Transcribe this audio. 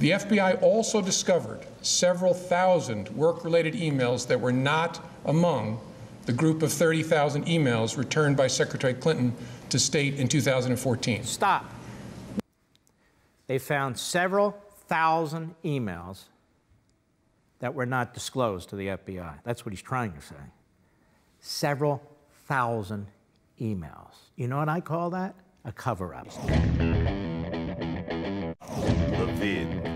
The FBI also discovered several thousand work-related emails that were not among the group of 30,000 emails returned by Secretary Clinton to state in 2014. Stop. They found several thousand emails that were not disclosed to the FBI. That's what he's trying to say. Several thousand emails. You know what I call that? A cover-up. Levin.